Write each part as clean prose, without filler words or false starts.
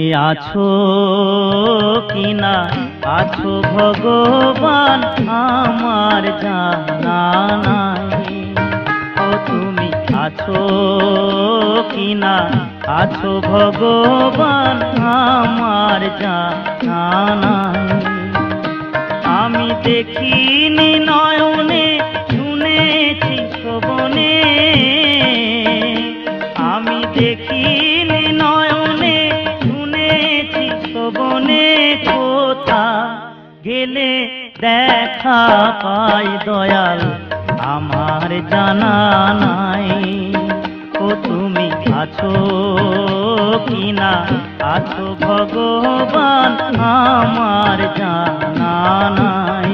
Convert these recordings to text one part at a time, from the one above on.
আছো কিনা আছো ভগবান আমার জানা নাই। ও তুমি আছো কিনা আছো ভগবান আমার জানা নাই। আমি দেখিনি নয়নে শুনেছি শ্রবণে, আমি দেখিনি নয়নে শুনেছি শ্রবণে, কোথা গেলে দেখা পাই দয়াল আমার জানা নাই। ও তুমি আছো কিনা আছো ভগবান আমার জানা নাই।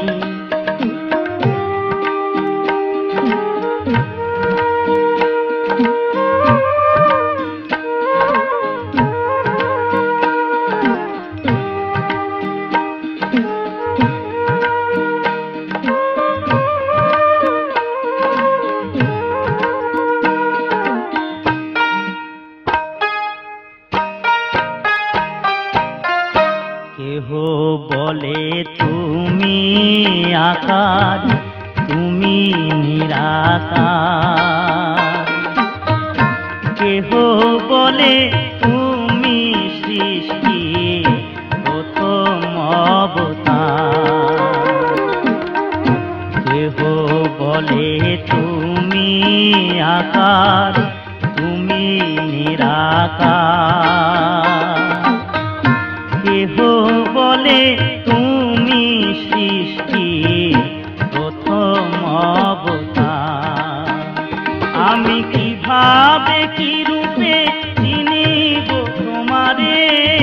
কেহ বলে তুমি আকার তুমি নিরাকার, কেহ বলে তুমি সৃষ্টি প্রথম অবতার, কেহ বলে তুমি আকার তুমি নিরাকার, কেহ বলে তুমি সৃষ্টি প্রথম অবতার। আমি কিভাবে কি রূপে চিনিব তোমারে,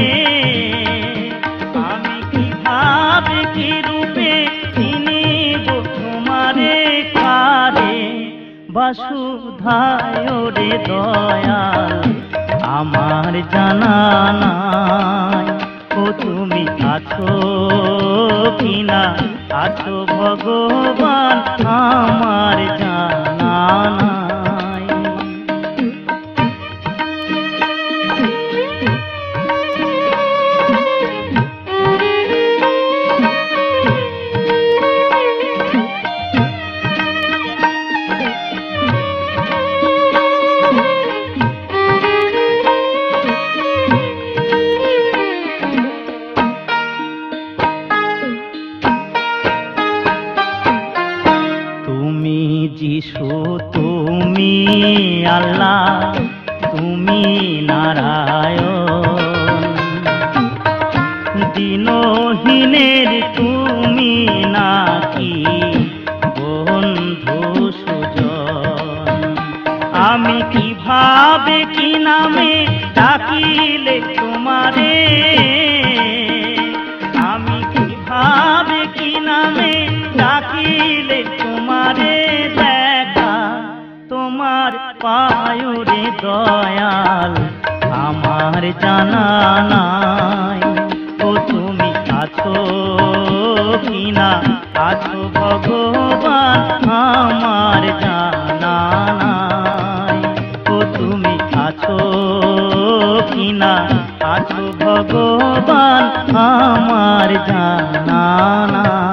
আমি কিভাবে কি রূপে চিনিব তোমারে, কারে বসুধায় রে দয়াল আমার জানা নাই। ও তুমি আছো কিনা আছো ভগবান আমার জানা নাই। যিশু তুমি আল্লাহ তুমি নারায়ণ, দিনহীনের তুমি নাকি বন্ধু সুজন। আমি কিভাবে কি নামে ডাকিলে তোমারে, আমি কিভাবে কি নামে ডাকিলে তোমারে, তোমার পায়ুরে দয়াল আমার জানা নাই। ও তুমি আছো কিনা আছো ভগবান আমার জানা নাই। ও তুমি আছো কিনা আছো ভগবান আমার জানা নাই।